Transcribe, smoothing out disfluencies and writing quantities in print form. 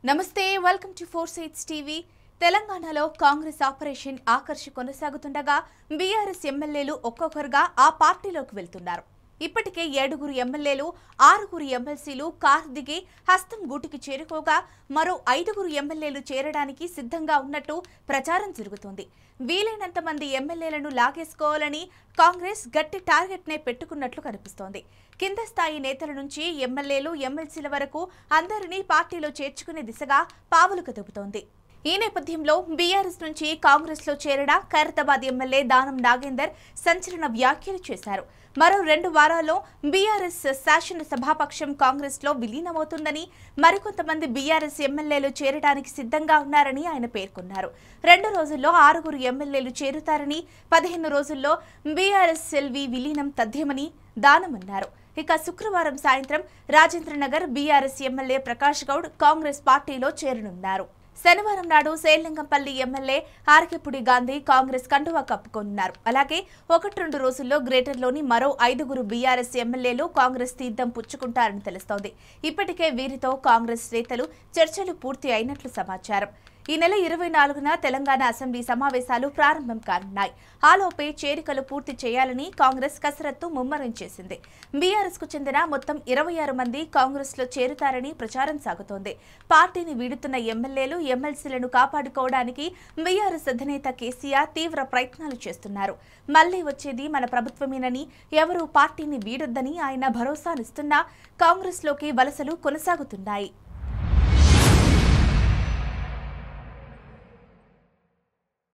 నమస్తే welcome to 4 Sides TV. తెలంగాణలో Congress operation ఆకర్షి కొనసాగుతుండగా బీఆర్ఎస్ ఎమ్మెల్యేలు ఒక్కొక్కరుగా ఆ పార్టీలోకి వెళ్తున్నారు. ఇప్పటికే 7 ఎమ్మెల్యేలు 6 ఎమ్మెల్సీలు కారు దిగి హస్తం గూటికి చేరుకోగా మరో 5 ఎమ్మెల్యేలు చేరడానికి సిద్ధంగా ఉన్నట్టు ప్రచారం జరుగుతోంది. వీలైనంత మంది ఎమ్మెల్యేలను లాగేసుకోవాలని కాంగ్రెస్ గట్టి టార్గెట్ నే పెట్టుకున్నట్లు కనిపిస్తోంది. కింద స్థాయి నేతల నుంచి ఎమ్మెల్యేలు ఎమ్మెల్సీల వరకు అందరినీ పార్టీలో చేర్చుకునే దిశగా పావులు కదుపుతోంది. ఈ నేపథ్యంలో బీఆర్ఎస్ నుంచి కాంగ్రెస్ లో చేరిన ఖైరతాబాద్ ఎమ్మెల్యే దానం నాగేందర్ సంచలన వ్యాఖ్యలు చేశారు. మరో 2 వారాల్లో బీఆర్ఎస్ శాసనసభాపక్షం కాంగ్రెస్ లో విలీనమవుతుందని, మరికొంతమంది బీఆర్ఎస్ ఎమ్మెల్యేలు చేరడానికి సిద్ధంగా ఉన్నారని ఆయన పేర్కొన్నారు. 2 రోజుల్లో 6 ఎమ్మెల్యేలు చేరుతారని, 15 రోజుల్లో బీఆర్ఎస్ ఎల్వి విలీనం తథ్యమని దానమన్నారు. ఇక శుక్రవారం సాయంత్రం రాజేంద్రనగర్ బీఆర్ఎస్ ఎమ్మెల్యే ప్రకాష్ గౌడ్ కాంగ్రెస్ పార్టీలో చేరనున్నారు. శనివారం నాడు సేలంగంపల్లి ఎమ్మెల్యే ఆర్కెపుడి గాంధీ కాంగ్రెస్ కండువా కప్పుకోనున్నారు. అలాగే 1-2 రోజుల్లో గ్రేటర్లోని మరో 5 బీఆర్ఎస్ ఎమ్మెల్యేలు కాంగ్రెస్ తీర్థం పుచ్చుకుంటారని తెలుస్తోంది. ఇప్పటికే వీరితో కాంగ్రెస్ నేతలు చర్చలు పూర్తి అయినట్లు సమాచారం. ఈ నెల 24న తెలంగాణ అసెంబ్లీ సమావేశాలు ప్రారంభం కానున్నాయి. ఆలోపే చేరికలు పూర్తి చేయాలని కాంగ్రెస్ కసరత్తు ముమ్మరం చేసింది. బీఆర్ఎస్ కు చెందిన మొత్తం 26 మంది కాంగ్రెస్ లో చేరుతారని ప్రచారం సాగుతోంది. పార్టీని వీడుతున్న ఎమ్మెల్యేలు ఎమ్మెల్సీలను కాపాడుకోవడానికి బీఆర్ఎస్ అధినేత కేసీఆర్ తీవ్ర ప్రయత్నాలు చేస్తున్నారు. మళ్లీ వచ్చేది మన ప్రభుత్వమేనని, ఎవరూ పార్టీని వీడొద్దని ఆయన భరోసానిస్తున్నా కాంగ్రెస్ లోకి వలసలు కొనసాగుతున్నాయి.